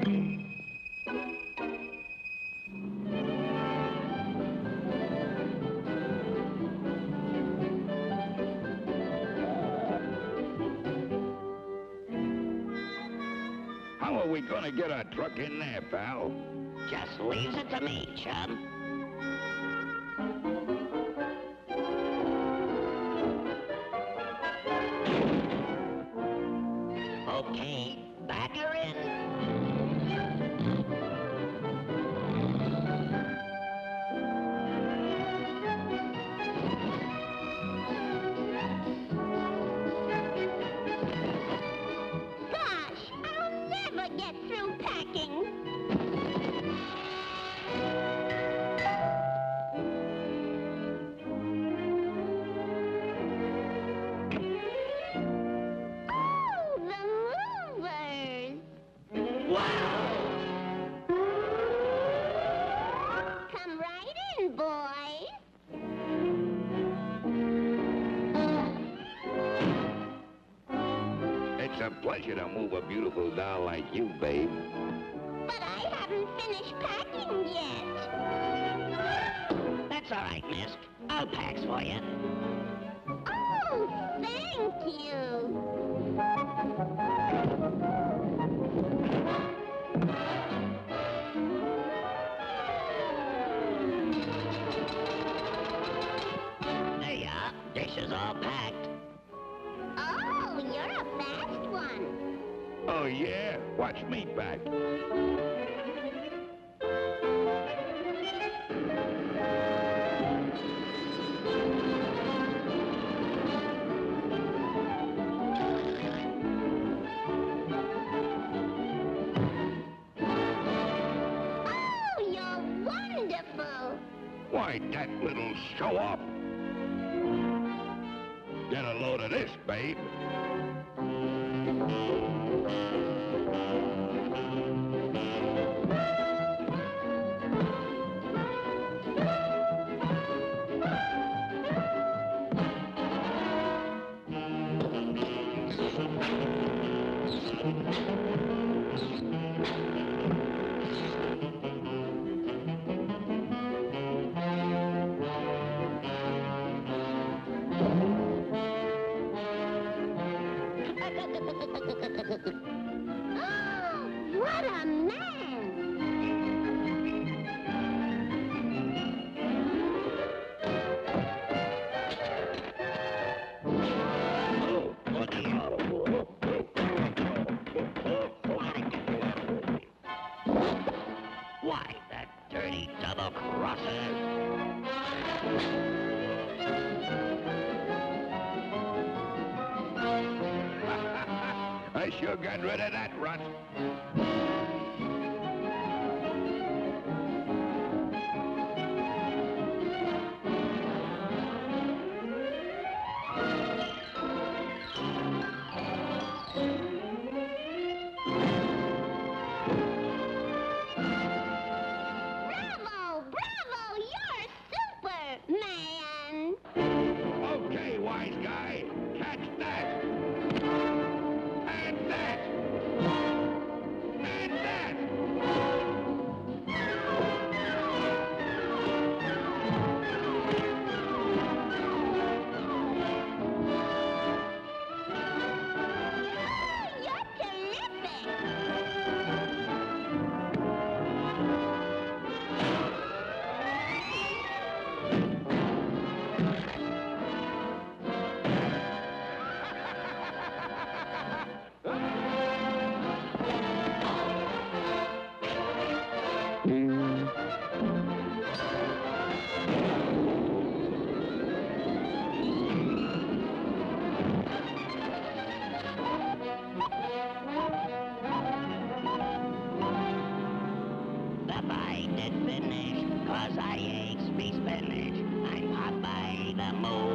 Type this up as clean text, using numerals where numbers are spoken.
How are we gonna get our truck in there, pal? Just leaves it to me, chum. Okay, back her in. Gosh, I'll never get through packing. Oh, the movers. Wow! Come right in, boys. It's a pleasure to move a beautiful doll like you, babe. But I haven't finished packing yet. That's all right, miss. I'll pack for you. Oh, thank you. There you are. Dishes all packed. Oh, you're a fast one. Oh, yeah? Watch me pack. Oh, you're wonderful. Why, that little show-off. Get a load of this, babe. What a man! Why, that dirty double-crosser. I sure got rid of that rut. Bravo! Bravo! You're Superman! Okay, wise guy. Catch that. And that. And that. Oh, you're terrific! The bite is finished, 'cause I ate me spinach. I'm Popeye the Mole.